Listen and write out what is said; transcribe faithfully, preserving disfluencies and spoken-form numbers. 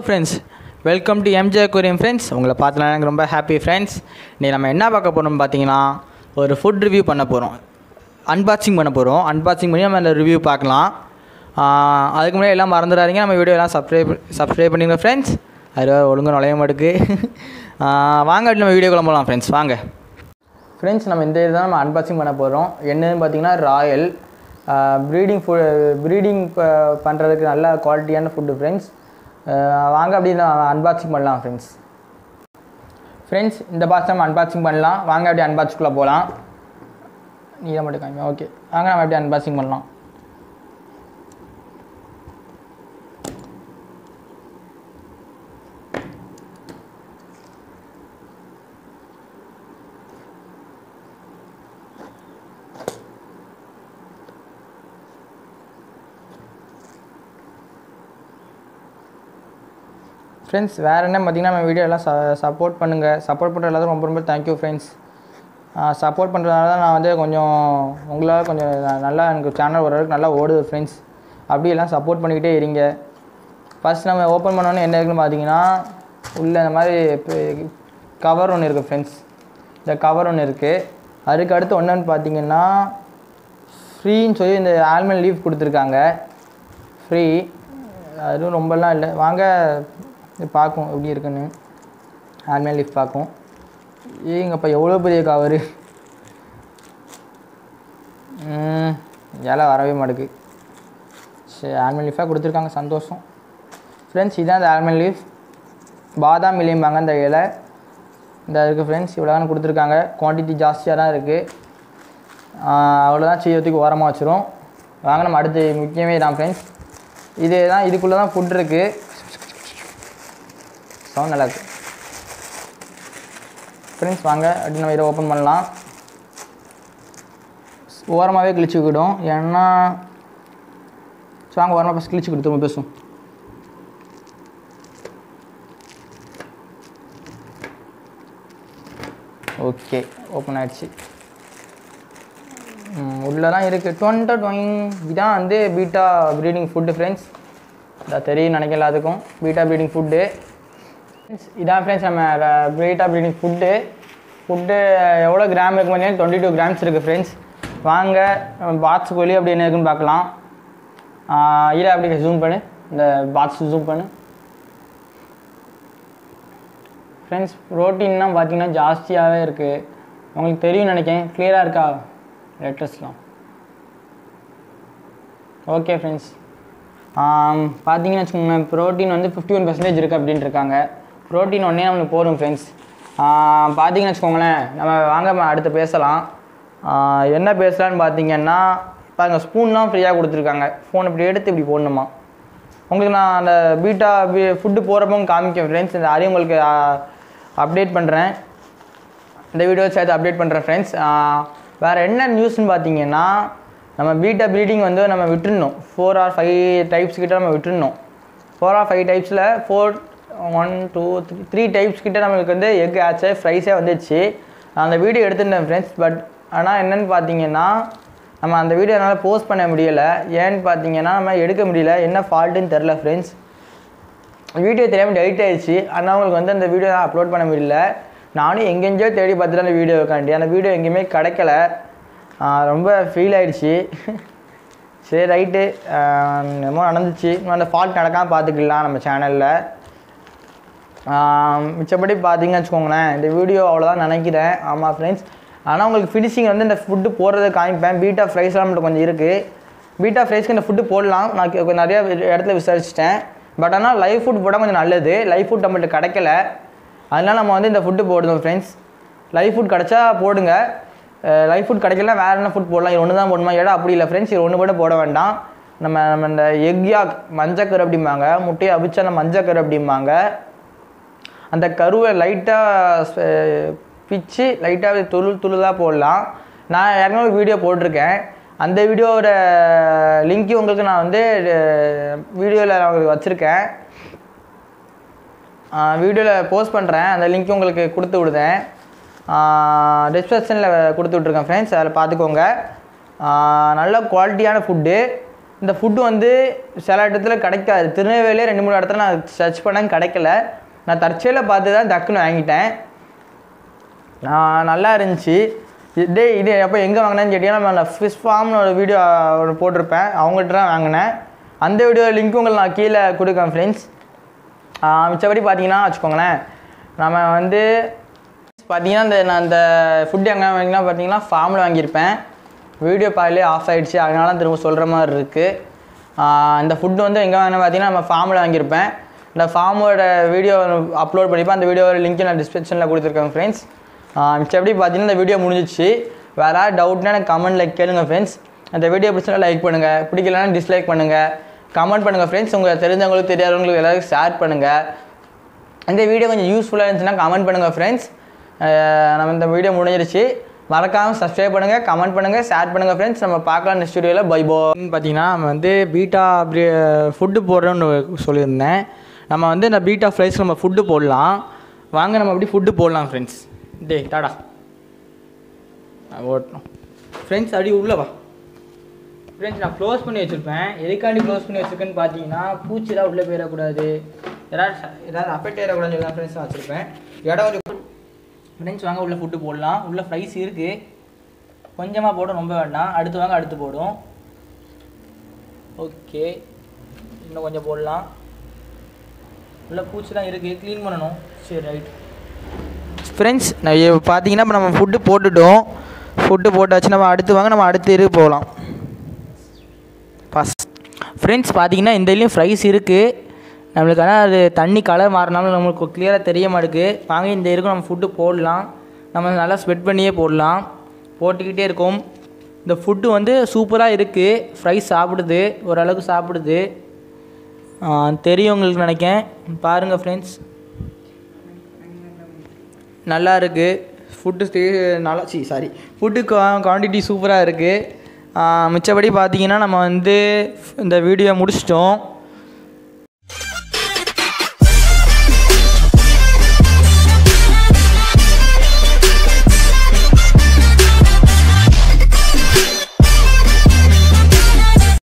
friends, welcome to M J Korean friends. உங்களை பார்த்தா எனக்கு ரொம்ப ஹாப்பி ஃப்ரெண்ட்ஸ். நீ நம்ம என்ன பார்க்க போகிறோம்னு பார்த்தீங்கன்னா ஒரு ஃபுட் ரிவ்யூ பண்ண போகிறோம், அன்பாக்சிங் பண்ண போகிறோம். அன்பாக்சிங் பண்ணி நம்ம அந்த ரிவ்யூ பார்க்கலாம். அதுக்கு முன்னாடி எல்லாம் மறந்துடாதீங்க, நம்ம வீடியோ எல்லாம் சப்ஸ்கிரைப் சப்ஸ்கிரைப் பண்ணிடுங்க ஃப்ரெண்ட்ஸ். அது ஒழுங்கு நுழைய மாட்டுக்கு. வாங்க அப்படி நம்ம வீடியோ போகலாம் ஃப்ரெண்ட்ஸ். வாங்க ஃப்ரெண்ட்ஸ், நம்ம இந்த இதுதான் நம்ம அன்பாக்சிங் பண்ண போகிறோம். என்னன்னு பார்த்தீங்கன்னா ராயல் ப்ரீடிங் ஃபுட் ப்ரீடிங் பண்ணுறதுக்கு நல்ல குவாலிட்டியான ஃபுட்டு ஃப்ரெண்ட்ஸ். வாங்க அப்படின்னு அன்பாக்சிங் பண்ணலாம் ஃப்ரெண்ட்ஸ். ஃப்ரெண்ட்ஸ், இந்த பாக்ஸ் நம்ம அன்பாக்சிங் பண்ணலாம். வாங்க அப்படியே அன்பாக்சிங்குள்ளே போகலாம். நீதான் மட்டும் காமி. ஓகே, வாங்க நம்ம அப்படியே அன்பாக்சிங் பண்ணலாம். ஃப்ரெண்ட்ஸ், வேறு என்ன பார்த்திங்கன்னா நம்ம வீடியோ எல்லாம் ச சப்போர்ட் பண்ணுங்கள். சப்போர்ட் பண்ணுற எல்லாத்துக்கும் ரொம்ப ரொம்ப தேங்க்யூ ஃப்ரெண்ட்ஸ். சப்போர்ட் பண்ணுறதுனால தான் நான் வந்து கொஞ்சம் உங்களால் கொஞ்சம் நல்லா எனக்கு சேனல் ஓரளவுக்கு நல்லா ஓடுது ஃப்ரெண்ட்ஸ். அப்படி எல்லாம் சப்போர்ட் பண்ணிக்கிட்டே இருங்க. ஃபஸ்ட் நம்ம ஓப்பன் பண்ணோன்னே என்ன இருக்குன்னு பார்த்தீங்கன்னா உள்ளே இந்த மாதிரி கவர் ஒன்று இருக்குது ஃப்ரெண்ட்ஸ். இந்த கவர் ஒன்று இருக்குது. அதுக்கு அடுத்து ஒன்றுன்னு பார்த்தீங்கன்னா ஃப்ரீன்னு சொல்லி இந்த ஆல்மண்ட் லீஃப் கொடுத்துருக்காங்க. ஃப்ரீ, அதுவும் ரொம்பலாம் இல்லை. வாங்க இது பார்க்கும் எப்படி இருக்குன்னு. ஆல்மண்ட் லீஃப் பார்க்கும். ஏங்கப்பா எவ்வளோ பெரிய கவரு. இலை வரவே மாட்டுக்கு. சரி, ஆல்மண்ட் லீஃபாக கொடுத்துருக்காங்க, சந்தோஷம் ஃப்ரெண்ட்ஸ். இதுதான் இந்த ஆல்மண்ட் லீஃப். பாதாம் இலையும்பாங்க இந்த இலை. இந்த இருக்குது ஃப்ரெண்ட்ஸ். இவ்வளோ தான் கொடுத்துருக்காங்க. குவான்டிட்டி ஜாஸ்தியாக தான் இருக்குது. அவ்வளோதான் செய்யறதுக்கு ஓரமாக வச்சிரும். வாங்க நம்ம அடுத்து முக்கியமே தான் ஃப்ரெண்ட்ஸ். இது தான், இதுக்குள்ளே தான் ஃபுட் இருக்குது. சவுண்ட் நல்லா இருக்குது ஃப்ரெண்ட்ஸ். வாங்க அப்படி நம்ம இதை ஓப்பன் பண்ணலாம். ஓரமாகவே கிழிச்சுக்கிடும், ஏன்னா வாங்க ஓரமாக ஃபஸ்ட் கிழிச்சு கொடுத்து பேசும். ஓகே, ஓப்பன் ஆகிடுச்சு. உள்ளே தான் இருக்குது. டுவெண்ட்டா டுவெங் இதான் வந்து பீட்டா ப்ரீடிங் ஃபுட்டு ஃப்ரெண்ட்ஸ். இதான் தெரியும் நினைக்கல எல்லாத்துக்கும். பீட்டா ப்ரீடிங் ஃபுட்டு இதான் ஃப்ரெண்ட்ஸ். நம்ம பீட்டா ப்ரீடிங் ஃபுட்டு ஃபுட்டு எவ்வளோ கிராம் இருக்கு பார்த்தீங்கன்னா டுவெண்ட்டி டூ கிராம்ஸ் இருக்குது ஃப்ரெண்ட்ஸ். வாங்க பாக்ஸுக்கு வெளியே அப்படி என்ன இருக்குன்னு பார்க்கலாம். இல்லை அப்படி ஜூம் பண்ணு, இந்த பாக்ஸ் ஜூம் பண்ணு ஃப்ரெண்ட்ஸ். ப்ரோட்டீன்லாம் பார்த்தீங்கன்னா ஜாஸ்தியாகவே இருக்குது. உங்களுக்கு தெரியும் நினைக்கிறேன். கிளியராக இருக்கா லெட்டர்ஸ்லாம்? ஓகே ஃப்ரெண்ட்ஸ், பார்த்தீங்கன்னு வச்சுக்கோங்க, ப்ரோட்டீன் வந்து ஃபிஃப்டி ஒன் பர்சன்டேஜ் இருக்குது அப்படின்ட்டு இருக்காங்க. ப்ரோட்டீன் ஒன்றே நம்மளுக்கு போதும் ஃப்ரெண்ட்ஸ். பார்த்தீங்கன்னு வச்சுக்கோங்களேன், நம்ம வாங்க அடுத்து பேசலாம். என்ன பேசலான்னு பார்த்தீங்கன்னா, இப்போ அங்கே ஸ்பூன்லாம் ஃப்ரீயாக கொடுத்துருக்காங்க. ஃபோன் இப்படி எடுத்து இப்படி போடணுமா. உங்களுக்கு நான் அந்த பீட்டா பீ ஃபுட்டு போகிறப்போ காமிக்கேன் ஃப்ரெண்ட்ஸ். இந்த அதையும் உங்களுக்கு அப்டேட் பண்ணுறேன். இந்த வீடியோ சேர்த்து அப்டேட் பண்ணுறேன் ஃப்ரெண்ட்ஸ். வேறு என்ன நியூஸ்ன்னு பார்த்தீங்கன்னா, நம்ம பீட்டா ப்ரீடிங் வந்து நம்ம விட்டுருந்தோம். ஃபோர் ஆர் ஃபைவ் டைப்ஸ் கிட்ட நம்ம விட்டுருந்தோம். ஃபோர் ஆர் ஃபைவ் டைப்ஸில் four one two three three types கிட்ட நம்மளுக்கு வந்து எக் ஆச்சு, ஃப்ரைஸே வந்துச்சு. நான் அந்த வீடியோ எடுத்துட்டேன் ஃப்ரெண்ட்ஸ். பட் ஆனால் என்னென்னு பார்த்தீங்கன்னா, நம்ம அந்த வீடியோ என்னால் போஸ்ட் பண்ண முடியலை. ஏன்னு பார்த்தீங்கன்னா நம்ம எடுக்க முடியல. என்ன ஃபால்ட்டுன்னு தெரில ஃப்ரெண்ட்ஸ். வீடியோ தெரியாமல் டெலிட் ஆகிடுச்சு. ஆனால் அவங்களுக்கு வந்து அந்த வீடியோ அப்லோட் பண்ண முடியல. நானும் எங்கெங்கேயோ தேடி பார்த்துட்டு அந்த வீடியோக்காண்டி அந்த வீடியோ எங்கேயுமே கிடைக்கல. ரொம்ப ஃபீல் ஆகிடுச்சு. சரி, ரைட்டு, என்னமோ நடந்துச்சு. இன்னும் அந்த ஃபால்ட் நடக்காமல் பார்த்துக்கலாம் நம்ம சேனலில். மிச்சப்படி பார்த்தீங்கன்னு வச்சுக்கோங்களேன், இந்த வீடியோ அவ்வளோதான் நினைக்கிறேன். ஆமாம் ஃப்ரெண்ட்ஸ். ஆனால் உங்களுக்கு ஃபினிஷிங் வந்து இந்த ஃபுட்டு போடுறதை காமிப்பேன். பீட்டா ஃப்ரைஸ்லாம் மட்டும் கொஞ்சம் இருக்குது. பீட்டா ஃப்ரைஸ்க்கு இந்த ஃபுட்டு போடலாம். நான் நிறையா இடத்துல விசாரிச்சிட்டேன். பட் ஆனால் லைவ் ஃபுட் போட்டால் கொஞ்சம் நல்லது. லைவ் ஃபுட் நம்மகிட்ட கிடைக்கல. அதனால் நம்ம வந்து இந்த ஃபுட்டு போடுவோம் ஃப்ரெண்ட்ஸ். லைவ் ஃபுட் கிடச்சா போடுங்க. லைவ் ஃபுட் கிடைக்கல வேறு என்ன ஃபுட் போடலாம். இது ஒன்று தான் போடணுமா? ஏடா அப்படி இல்லை ஃப்ரெண்ட்ஸ். இது ஒன்று கூட போட வேண்டாம். நம்ம நம்ம இந்த எக்யாக் மஞ்சக்கரு அப்படிம்பாங்க, முட்டையை அவிச்சா அந்த மஞ்சக்கரு அப்படிம்பாங்க. அந்த கருவை லைட்டாக பிச்சு லைட்டாக துளு துளுதாக போடலாம். நான் ஏற்கனவே வீடியோ போட்டிருக்கேன். அந்த வீடியோவோட லிங்க்கு உங்களுக்கு நான் வந்து வீடியோவில் நான் உங்களுக்கு வச்சுருக்கேன். வீடியோவில் போஸ்ட் பண்ணுறேன். அந்த லிங்க்கு உங்களுக்கு கொடுத்து விடுதேன். டிஸ்கிரிப்ஷனில் கொடுத்து விட்ருக்கேன் ஃப்ரெண்ட்ஸ். அதில் பார்த்துக்கோங்க. நல்ல குவாலிட்டியான ஃபுட்டு. இந்த ஃபுட்டு வந்து சில இடத்துல கிடைக்காது. திருநெல்வேலியே ரெண்டு மூணு இடத்துல நான் சர்ச் பண்ணேன், கிடைக்கல. நான் தற்செயலில் பார்த்து தான் டக்குன்னு வாங்கிட்டேன். நல்லா இருந்துச்சு. இதே இது எப்போ எங்கே வாங்கினேன்னு கேட்டிங்கன்னா, நான் ஃபிஷ் ஃபார்ம்னு ஒரு வீடியோ ஒன்று போட்டிருப்பேன், அவங்ககிட்ட தான் வாங்கினேன். அந்த வீடியோ லிங்க் உங்களுக்கு நான் கீழே கொடுக்கேன் ஃப்ரெண்ட்ஸ். மிச்சபடி பார்த்தீங்கன்னா வச்சுக்கோங்களேன், நம்ம வந்து பார்த்தீங்கன்னா இந்த நான் இந்த ஃபுட்டு எங்கே வாங்கினா பார்த்தீங்கன்னா ஃபார்மில் வாங்கியிருப்பேன். வீடியோ பாதிலே ஆஃப் ஆகிடுச்சு, அதனால திரும்ப சொல்கிற மாதிரி இருக்குது. இந்த ஃபுட்டு வந்து எங்கே வாங்கினா பார்த்தீங்கன்னா நம்ம ஃபார்மில் வாங்கியிருப்பேன். இந்த ஃபார்மோட வீடியோ அப்லோட் பண்ணிப்பேன், அந்த வீடியோட லிங்க் நான் டிஸ்கிரிப்ஷனில் கொடுத்துருக்கேன் ஃப்ரெண்ட்ஸ். மிச்சபடி பார்த்தீங்கன்னா இந்த வீடியோ முடிஞ்சிச்சு. வேறு ஏதாவது டவுட்னா எனக்கு கமெண்ட்டில் கேளுங்க ஃப்ரெண்ட்ஸ். அந்த வீடியோ பிடிச்சா லைக் பண்ணுங்கள், பிடிக்கலன்னா டிஸ்லைக் பண்ணுங்கள், கமெண்ட் பண்ணுங்கள் ஃப்ரெண்ட்ஸ். உங்களுக்கு தெரிஞ்சவங்களுக்கு தெரியாதவங்களுக்கு எல்லாருக்கும் ஷேர் பண்ணுங்கள். இந்த வீடியோ கொஞ்சம் யூஸ்ஃபுல்லாக இருந்துச்சுன்னா கமெண்ட் பண்ணுங்கள் ஃப்ரெண்ட்ஸ். நம்ம இந்த வீடியோ முடிஞ்சிருச்சு. மறக்காமல் சப்ஸ்கிரைப் பண்ணுங்கள், கமெண்ட் பண்ணுங்கள், ஷேர் பண்ணுங்கள் ஃப்ரெண்ட்ஸ். நம்ம பார்க்கலாம் நெக்ஸ்ட் வீடியோவில். Bye bye. பார்த்தீங்கன்னா நம்ம வந்து பீட்டா அப்படி ஃபுட்டு போடுறோன்னு சொல்லியிருந்தேன். நம்ம வந்து இந்த பீட்டா ஃப்ரைஸ் நம்ம ஃபுட்டு போடலாம். வாங்க நம்ம அப்படி ஃபுட்டு போடலாம் ஃப்ரெண்ட்ஸ். டே டாடா ஓட்டணும் ஃப்ரெண்ட்ஸ். அப்படி உள்ளே வா ஃப்ரெண்ட்ஸ். நான் க்ளோஸ் பண்ணி வச்சுருப்பேன். எதுக்காண்டி க்ளோஸ் பண்ணி வச்சுருக்கேன்னு பார்த்தீங்கன்னா, பூச்சிலாம் உள்ளே போயிடக்கூடாது, ஏதாவது ஏதாவது அஃபெக்ட் ஆகிடக்கூடாதுன்னு சொல்லி தான் ஃப்ரெண்ட்ஸ் நான் வச்சுருப்பேன். இடம் கொஞ்சம் ஃப்ரெண்ட்ஸ். வாங்க உள்ளே ஃபுட்டு போடலாம். உள்ளே ஃப்ரைஸ் இருக்குது, கொஞ்சமாக போடும், ரொம்ப வேண்டாம். அடுத்து வாங்க அடுத்து போடும். ஓகே, இன்னும் கொஞ்சம் போடலாம். உள்ளே பூச்சிலாம் இருக்குது, க்ளீன் பண்ணணும். சரி ரைட் ஃப்ரெண்ட்ஸ். நான் பார்த்தீங்கன்னா இப்போ நம்ம ஃபுட்டு போட்டுட்டோம். ஃபுட்டு போட்டாச்சு. நம்ம அடுத்து வாங்க நம்ம அடுத்து இரு போகலாம். ஃபஸ்ட் ஃப்ரெண்ட்ஸ் பார்த்தீங்கன்னா இந்த இதுலேயும் ஃப்ரைஸ் இருக்குது நம்மளுக்கு. ஆனால் அது தண்ணி கலர் மாறினாலும் நம்மளுக்கு கிளியராக தெரிய மாட்டேங்குது. வாங்க இந்த இருக்கும் நம்ம ஃபுட்டு போடலாம். நம்ம நல்லா ஸ்ப்ரெட் பண்ணியே போடலாம். போட்டுக்கிட்டே இருக்கும். இந்த ஃபுட்டு வந்து சூப்பராக இருக்குது. ஃப்ரைஸ் சாப்பிடுது, ஓரளவுக்கு சாப்பிடுது, தெரியும் உங்களுக்கு நினைக்கேன். பாருங்கள் ஃப்ரெண்ட்ஸ், நல்லா இருக்குது ஃபுட்டு. ஸ்டே நல்லா சி சாரி ஃபுட்டு குவான்டிட்டி சூப்பராக இருக்குது. மிச்சபடி பார்த்தீங்கன்னா நம்ம வந்து இந்த வீடியோ முடிச்சிட்டோம்.